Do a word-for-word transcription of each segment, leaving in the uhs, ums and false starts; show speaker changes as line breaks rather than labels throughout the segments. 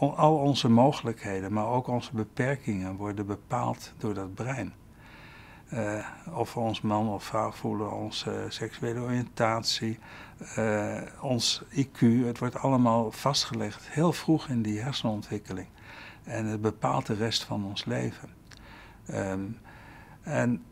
al onze mogelijkheden, maar ook onze beperkingen worden bepaald door dat brein. Uh, of we ons man of vrouw voelen, onze seksuele oriëntatie, uh, ons I Q, het wordt allemaal vastgelegd heel vroeg in die hersenontwikkeling. En het bepaalt de rest van ons leven. Um, en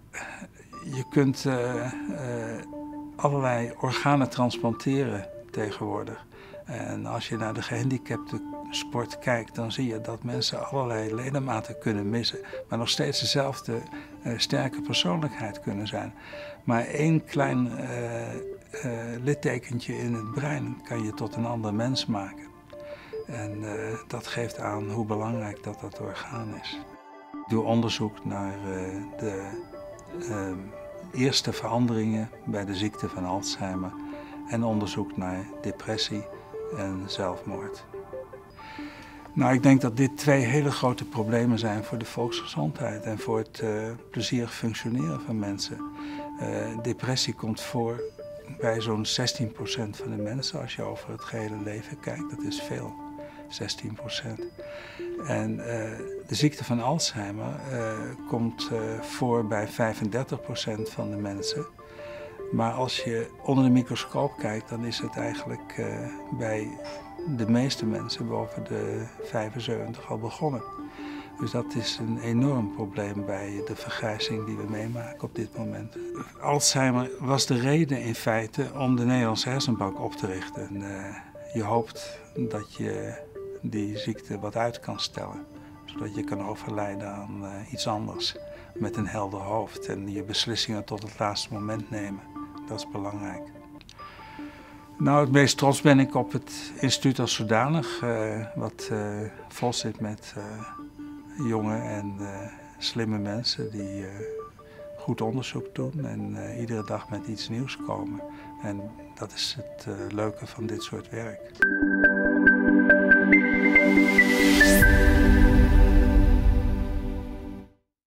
je kunt uh, uh, allerlei organen transplanteren tegenwoordig. En als je naar de gehandicapte sport kijkt, dan zie je dat mensen allerlei ledematen kunnen missen, maar nog steeds dezelfde uh, sterke persoonlijkheid kunnen zijn. Maar één klein uh, uh, littekentje in het brein kan je tot een ander mens maken. En uh, dat geeft aan hoe belangrijk dat dat orgaan is. Ik doe onderzoek naar uh, de uh, eerste veranderingen bij de ziekte van Alzheimer en onderzoek naar depressie en zelfmoord. Nou, ik denk dat dit twee hele grote problemen zijn voor de volksgezondheid en voor het uh, plezierig functioneren van mensen. Uh, depressie komt voor bij zo'n zestien procent van de mensen als je over het gehele leven kijkt. Dat is veel, zestien procent. En uh, de ziekte van Alzheimer uh, komt uh, voor bij vijfendertig procent van de mensen. Maar als je onder de microscoop kijkt, dan is het eigenlijk uh, bij de meeste mensen boven de vijfenzeventig al begonnen. Dus dat is een enorm probleem bij de vergrijzing die we meemaken op dit moment. Alzheimer was de reden in feite om de Nederlandse hersenbank op te richten. En, uh, je hoopt dat je die ziekte wat uit kan stellen, zodat je kan overlijden aan uh, iets anders met een helder hoofd en je beslissingen tot het laatste moment nemen. Dat is belangrijk. Nou, het meest trots ben ik op het instituut als zodanig, uh, wat uh, vol zit met uh, jonge en uh, slimme mensen die uh, goed onderzoek doen en uh, iedere dag met iets nieuws komen. En dat is het uh, leuke van dit soort werk.